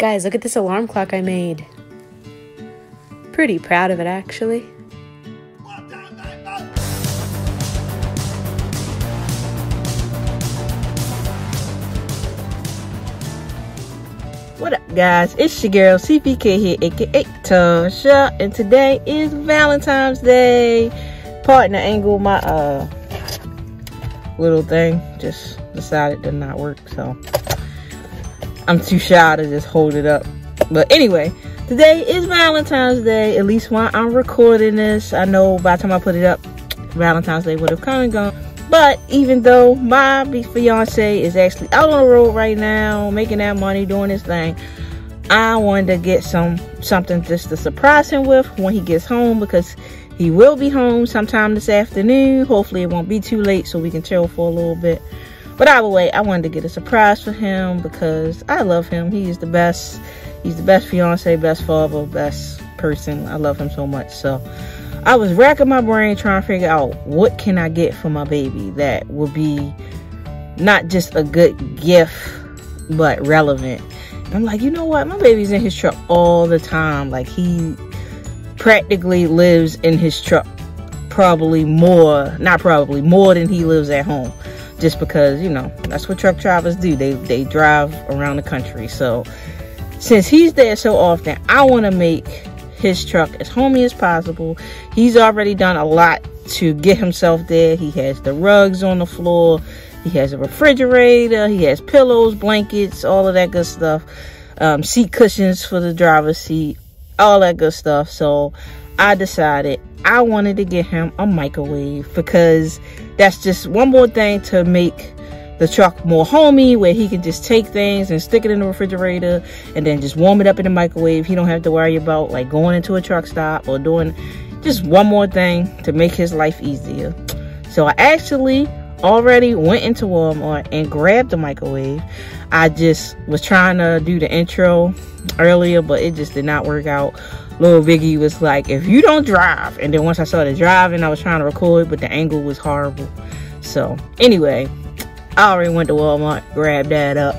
Guys, look at this alarm clock I made. Pretty proud of it, actually. What up, guys? It's your girl CPK here, aka Tasha, and today is Valentine's Day. Partner angle, my little thing just decided to not work, so I'm too shy to just hold it up. But anyway, today is Valentine's Day, at least while I'm recording this. I know by the time I put it up, Valentine's Day would have come and gone. But even though my fiance is actually out on the road right now, making that money, doing his thing, I wanted to get something just to surprise him with when he gets home, because he will be home sometime this afternoon. Hopefully it won't be too late so we can chill for a little bit. But either way, I wanted to get a surprise for him because I love him. He is the best. He's the best fiance, best father, best person. I love him so much. So I was racking my brain trying to figure out what can I get for my baby that would be not just a good gift, but relevant. And I'm like, you know what? My baby's in his truck all the time. Like, he practically lives in his truck more than he lives at home. Just because, you know, that's what truck drivers do. They drive around the country. So since he's there so often, I want to make his truck as homey as possible. He's already done a lot to get himself there. He has the rugs on the floor. He has a refrigerator. He has pillows, blankets, all of that good stuff. Seat cushions for the driver's seat, all that good stuff. So I decided I wanted to get him a microwave, because that's just one more thing to make the truck more homey, where he can just take things and stick it in the refrigerator and then just warm it up in the microwave. He don't have to worry about like going into a truck stop or doing just one more thing to make his life easier. So I actually already went into Walmart and grabbed the microwave. I just was trying to do the intro earlier, but it just did not work out. Little Biggie was like, if you don't drive. And then once I started driving, I was trying to record, but the angle was horrible. So anyway, I already went to Walmart, grabbed that up.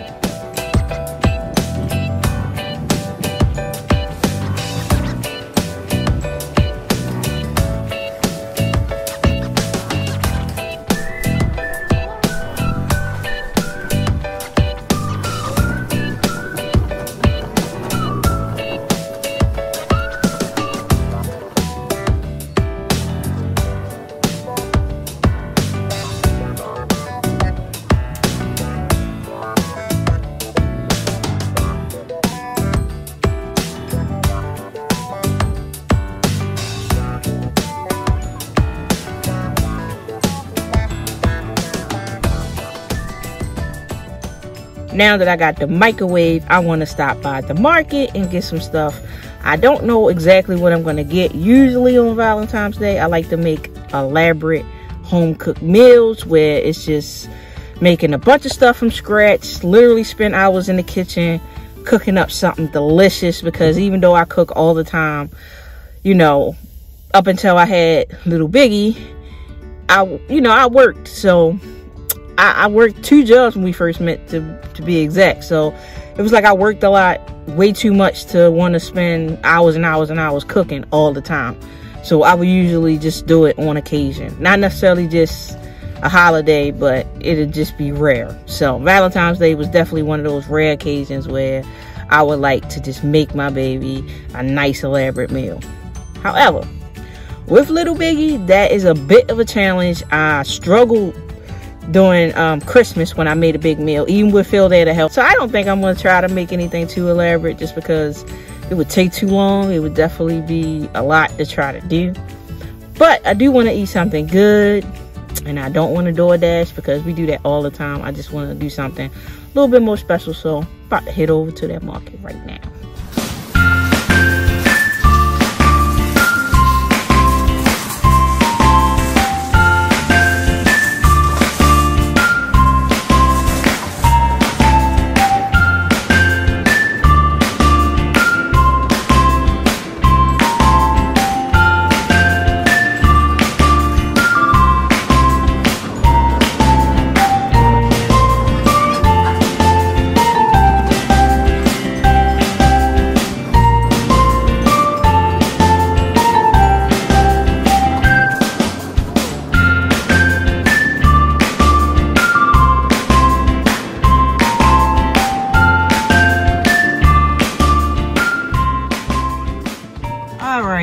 Now that I got the microwave, I want to stop by the market and get some stuff. I don't know exactly what I'm going to get. Usually on Valentine's Day, I like to make elaborate home-cooked meals where it's just making a bunch of stuff from scratch. Literally spend hours in the kitchen cooking up something delicious, because even though I cook all the time, you know, up until I had little Biggie, I worked. So I worked 2 jobs when we first met, to be exact. So it was like I worked a lot, way too much to want to spend hours and hours and hours cooking all the time. So I would usually just do it on occasion. Not necessarily just a holiday, but it'd just be rare. So Valentine's Day was definitely one of those rare occasions where I would like to just make my baby a nice elaborate meal. However, with little Biggie, that is a bit of a challenge. I struggled during Christmas when I made a big meal, even with Phil there to help. So I don't think I'm going to try to make anything too elaborate, just because it would take too long. It would definitely be a lot to try to do. But I do want to eat something good, and I don't want to DoorDash because we do that all the time. I just want to do something a little bit more special. So I'm about to head over to that market right now.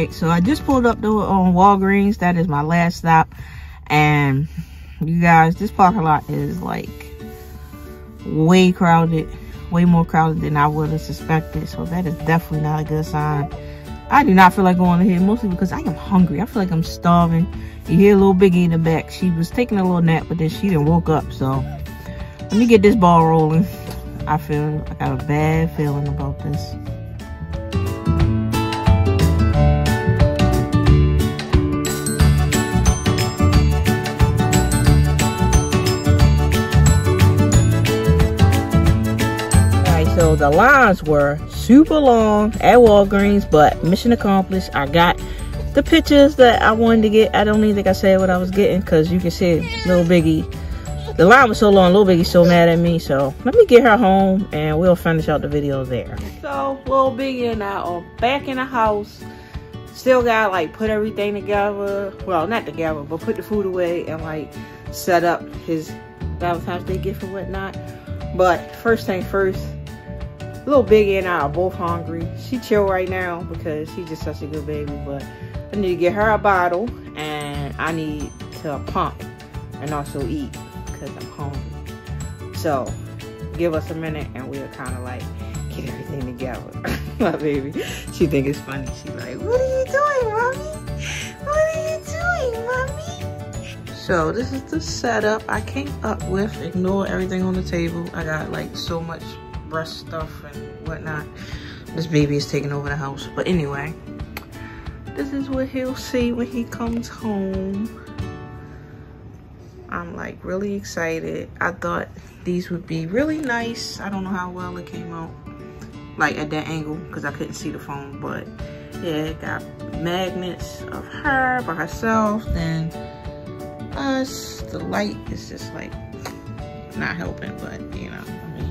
Alright, so I just pulled up on Walgreens. That is my last stop. And you guys, this parking lot is like way crowded. Way more crowded than I would have suspected. So that is definitely not a good sign. I do not feel like going here, mostly because I am hungry. I feel like I'm starving. You hear a little Biggie in the back. She was taking a little nap, but then she didn't woke up. So let me get this ball rolling. I got a bad feeling about this. So the lines were super long at Walgreens, but mission accomplished. I got the pictures that I wanted to get. I don't even think I said what I was getting, because you can see Little Biggie. The line was so long, Little Biggie's so mad at me. So let me get her home and we'll finish out the video there. So Little Biggie and I are back in the house. Still gotta like put everything together. Well, not together, but put the food away and like set up his Valentine's Day gift and whatnot. But first thing first, Little Biggie and I are both hungry. She chill right now because she's just such a good baby. But I need to get her a bottle and I need to pump and also eat because I'm hungry. So give us a minute and we'll kind of like get everything together. My baby, she think it's funny. She's like, "What are you doing, mommy? What are you doing, mommy?" So this is the setup I came up with. Ignore everything on the table. I got like so much breast stuff and whatnot. This baby is taking over the house. But anyway, this is what he'll see when he comes home. I'm like really excited. I thought these would be really nice. I don't know how well it came out, like at that angle, because I couldn't see the phone. But yeah, it got magnets of her by herself, then us. The light is just like not helping, but you know,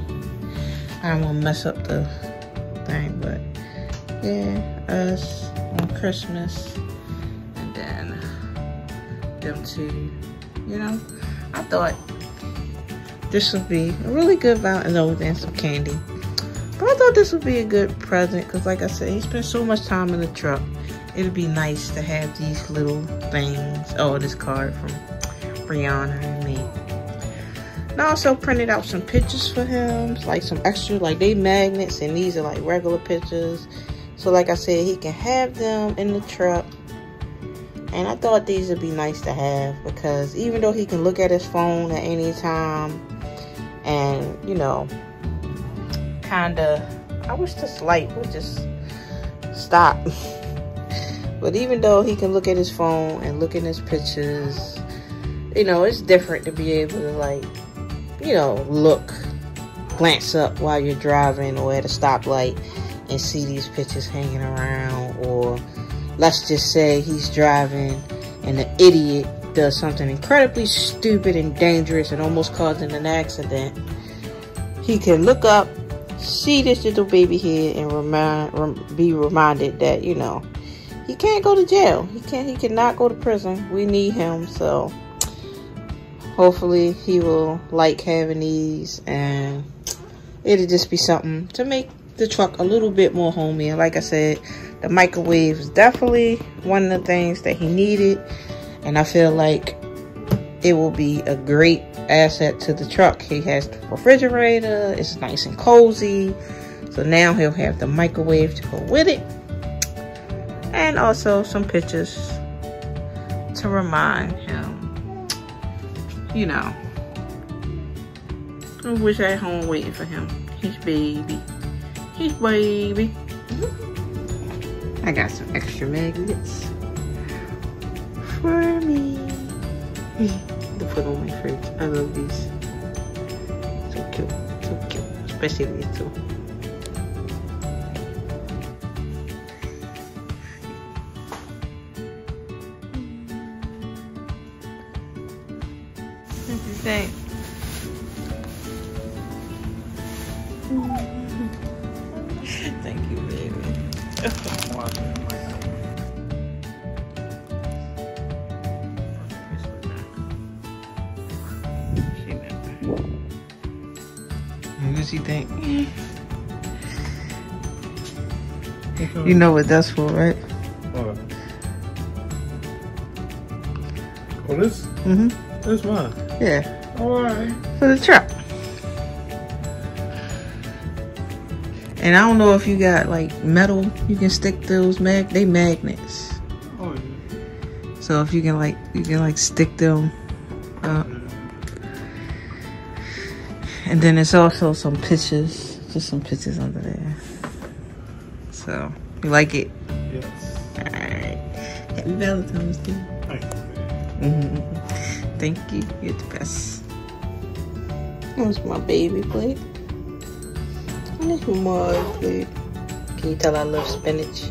I don't want to mess up the thing. But yeah, us on Christmas, and then them two. You know, I thought this would be a really good Valentine and some candy. But I thought this would be a good present because, like I said, he spent so much time in the truck. It'd be nice to have these little things. Oh, this card from Brianna and me. And I also printed out some pictures for him, like some extra, like they magnets, and these are like regular pictures. So like I said, he can have them in the truck. And I thought these would be nice to have because even though he can look at his phone at any time and, you know, kinda, I wish this light would just stop. But even though he can look at his phone and look at his pictures, you know, it's different to be able to, like, you know, glance up while you're driving or at a stoplight and see these pictures hanging around. Or let's just say he's driving and the idiot does something incredibly stupid and dangerous and almost causing an accident. He can look up, see this little baby here, and be reminded that, you know, he can't go to jail. He cannot go to prison. We need him. So hopefully he will like having these, and it'll just be something to make the truck a little bit more homey. And like I said, the microwave is definitely one of the things that he needed, and I feel like it will be a great asset to the truck. He has the refrigerator, it's nice and cozy, so now he'll have the microwave to go with it, and also some pictures to remind him, you know, I wish I had home waiting for him. His baby. I got some extra magnets for me to put on my fridge. I love these. So cute. So cute. Especially these two. What do you think? Thank you, baby. What does he think? You know what that's for, right? What? Oh, this? Mm-hmm. This mine? Yeah. Alright. For the truck. And I don't know if you got like metal, you can stick those they magnets. Oh, yeah. So if you can like stick them up. And then there's also some pictures, just some pictures under there. So, you like it? Yes. Alright. Happy Valentine's Day. Thank you. Thank you. You're the best. Here's my baby plate. And this is my plate. Can you tell I love spinach?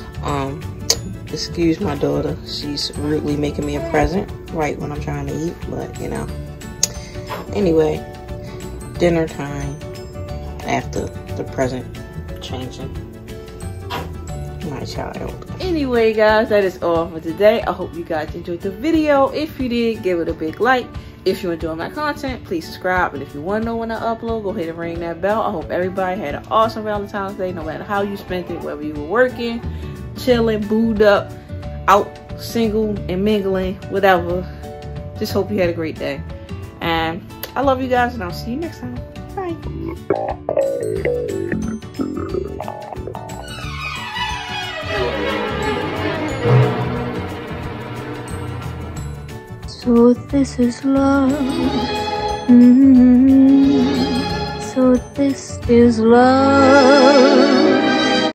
Excuse my daughter. She's rudely making me a present right when I'm trying to eat, but you know. Anyway, dinner time after the present changing. My child. Anyway, guys, that is all for today. I hope you guys enjoyed the video. If you did, give it a big like. If you enjoy my content, please subscribe. And if you want to know when I upload, go ahead and ring that bell. I hope everybody had an awesome Valentine's Day, no matter how you spent it, whether you were working, chilling, booed up, out, single, and mingling, whatever. Just hope you had a great day. And I love you guys, and I'll see you next time. Bye. So this is love. So this is love.